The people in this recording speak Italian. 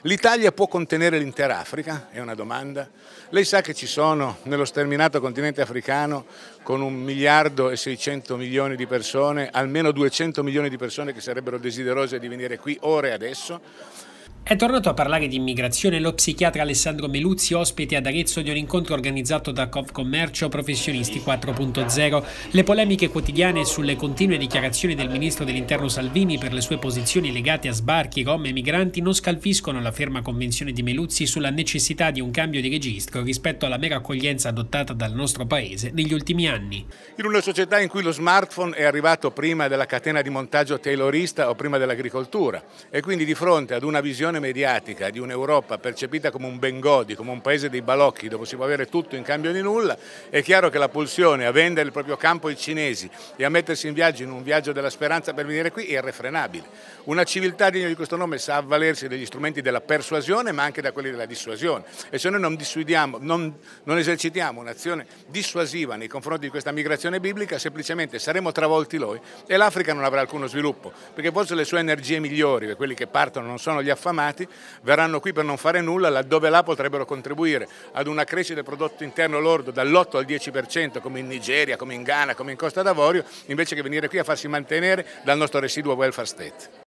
L'Italia può contenere l'intera Africa? È una domanda. Lei sa che ci sono nello sterminato continente africano, con 1.600.000.000 di persone, almeno 200 milioni di persone che sarebbero desiderose di venire qui ora e adesso? È tornato a parlare di immigrazione lo psichiatra Alessandro Meluzzi, ospite ad Arezzo di un incontro organizzato da Confcommercio Professionisti 4.0. Le polemiche quotidiane sulle continue dichiarazioni del ministro dell'Interno Salvini per le sue posizioni legate a sbarchi, rom e migranti non scalfiscono la ferma convinzione di Meluzzi sulla necessità di un cambio di registro rispetto alla mera accoglienza adottata dal nostro paese negli ultimi anni. In una società in cui lo smartphone è arrivato prima della catena di montaggio taylorista o prima dell'agricoltura e quindi di fronte ad una visione mediatica di un'Europa percepita come un Bengodi, come un paese dei balocchi dove si può avere tutto in cambio di nulla, è chiaro che la pulsione a vendere il proprio campo ai cinesi e a mettersi in viaggio, in un viaggio della speranza per venire qui, è irrefrenabile. Una civiltà degna di questo nome sa avvalersi degli strumenti della persuasione ma anche da quelli della dissuasione, e se noi non esercitiamo un'azione dissuasiva nei confronti di questa migrazione biblica, semplicemente saremo travolti noi e l'Africa non avrà alcuno sviluppo, perché forse le sue energie migliori, quelli che partono non sono gli affamati, verranno qui per non fare nulla, laddove là potrebbero contribuire ad una crescita del prodotto interno lordo dall'8 al 10%, come in Nigeria, come in Ghana, come in Costa d'Avorio, invece che venire qui a farsi mantenere dal nostro residuo welfare state.